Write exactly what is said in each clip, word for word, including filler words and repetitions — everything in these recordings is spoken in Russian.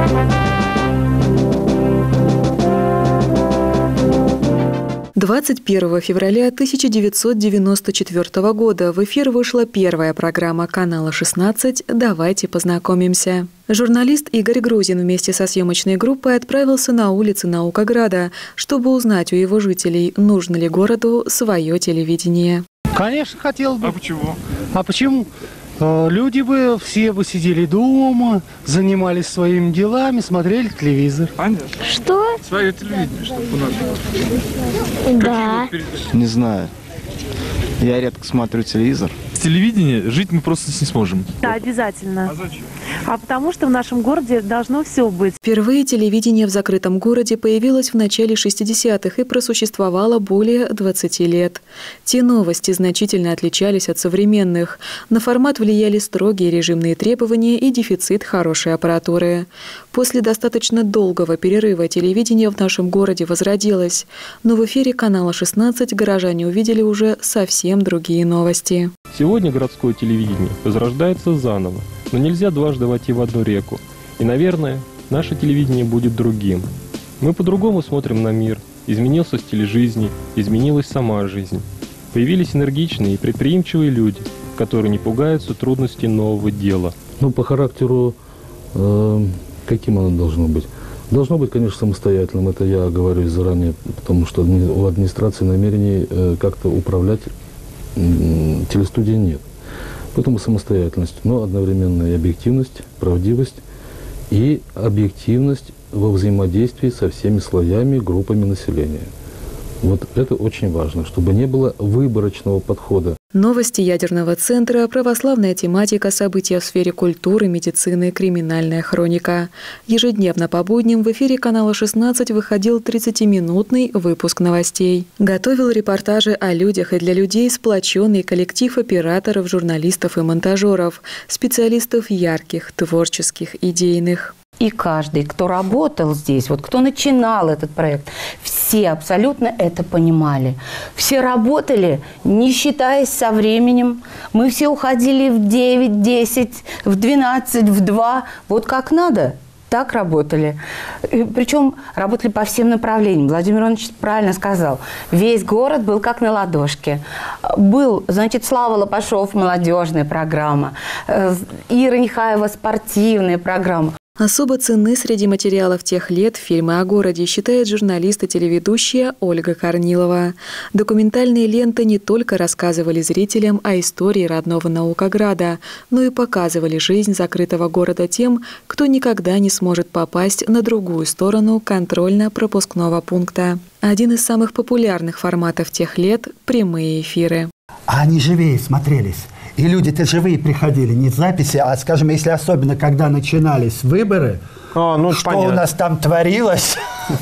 двадцать первого февраля тысяча девятьсот девяносто четвёртого года в эфир вышла первая программа канала шестнадцать «Давайте познакомимся». Журналист Игорь Грузин вместе со съемочной группой отправился на улицы Наукограда, чтобы узнать у его жителей, нужно ли городу свое телевидение. Конечно, хотел бы. А почему? А почему? Люди бы, все бы сидели дома, занимались своими делами, смотрели телевизор. Понятно. Что? Свое телевидение, чтобы у нас. Да. Не знаю. Я редко смотрю телевизор. С телевидения жить мы просто не сможем. Да, обязательно. А зачем? А потому что в нашем городе должно все быть. Впервые телевидение в закрытом городе появилось в начале шестидесятых и просуществовало более двадцати лет. Те новости значительно отличались от современных. На формат влияли строгие режимные требования и дефицит хорошей аппаратуры. После достаточно долгого перерыва телевидение в нашем городе возродилось. Но в эфире канала шестнадцать горожане увидели уже совсем другие новости. Сегодня городское телевидение возрождается заново, но нельзя дважды войти в одну реку. И, наверное, наше телевидение будет другим. Мы по-другому смотрим на мир, изменился стиль жизни, изменилась сама жизнь. Появились энергичные и предприимчивые люди, которые не пугаются трудностей нового дела. Ну, по характеру, э, каким оно должно быть? Должно быть, конечно, самостоятельным, это я говорю заранее, потому что у администрации намерений э, как-то управлять э, телестудией нет. Поэтому самостоятельность, но одновременно и объективность, правдивость и объективность во взаимодействии со всеми слоями, группами населения. Вот это очень важно, чтобы не было выборочного подхода. Новости ядерного центра, православная тематика, события в сфере культуры, медицины, криминальная хроника. Ежедневно по будням в эфире канала шестнадцать выходил тридцатиминутный выпуск новостей. Готовил репортажи о людях и для людей сплоченный коллектив операторов, журналистов и монтажеров, специалистов ярких, творческих, идейных. И каждый, кто работал здесь, вот кто начинал этот проект, все абсолютно это понимали. Все работали, не считаясь со временем. Мы все уходили в девять, десять, в двенадцать, в два. Вот как надо, так работали. И причем работали по всем направлениям. Владимир Иванович правильно сказал. Весь город был как на ладошке. Был, значит, Слава Лопашов, молодежная программа. Ира Нехаева, спортивная программа. Особо ценны среди материалов тех лет фильмы о городе, считает журналист и телеведущая Ольга Корнилова. Документальные ленты не только рассказывали зрителям о истории родного Наукограда, но и показывали жизнь закрытого города тем, кто никогда не сможет попасть на другую сторону контрольно-пропускного пункта. Один из самых популярных форматов тех лет – прямые эфиры. А они живее смотрелись. И люди-то живые приходили, не записи, а, скажем, если особенно, когда начинались выборы, а, ну, что понятно. у нас там творилось.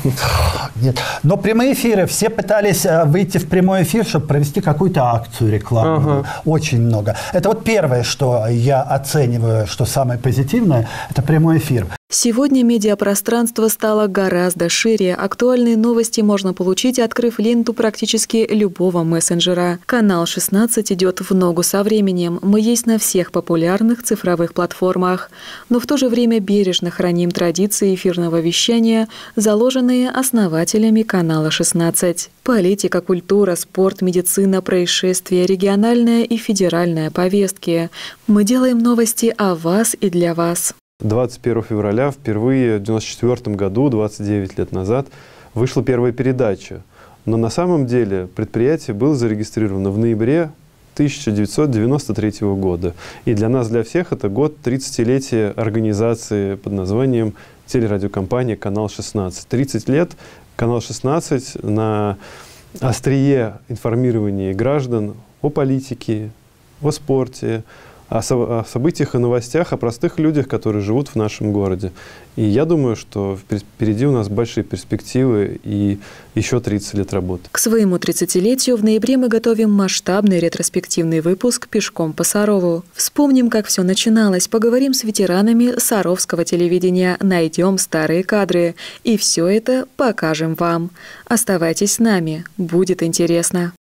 Нет. Но прямые эфиры, все пытались выйти в прямой эфир, чтобы провести какую-то акцию рекламную. Ага. Очень много. Это вот первое, что я оцениваю, что самое позитивное, это прямой эфир. Сегодня медиапространство стало гораздо шире. Актуальные новости можно получить, открыв ленту практически любого мессенджера. Канал шестнадцать идет в ногу со временем. Мы есть на всех популярных цифровых платформах. Но в то же время бережно храним традиции эфирного вещания, заложенные основателями канала шестнадцать. Политика, культура, спорт, медицина, происшествия, региональная и федеральная повестки. Мы делаем новости о вас и для вас. двадцать первого февраля впервые в девяносто четвёртом году, двадцать девять лет назад, вышла первая передача. Но на самом деле предприятие было зарегистрировано в ноябре тысяча девятьсот девяносто третьего года. И для нас, для всех, это год тридцатилетия организации под названием телерадиокомпания «Канал шестнадцать». тридцать лет «Канал шестнадцать» на острие информирования граждан о политике, о спорте, о, со о событиях и новостях, о простых людях, которые живут в нашем городе. И я думаю, что впереди у нас большие перспективы и еще тридцать лет работы. К своему тридцатилетию в ноябре мы готовим масштабный ретроспективный выпуск «Пешком по Сарову». Вспомним, как все начиналось, поговорим с ветеранами саровского телевидения, найдем старые кадры. И все это покажем вам. Оставайтесь с нами, будет интересно.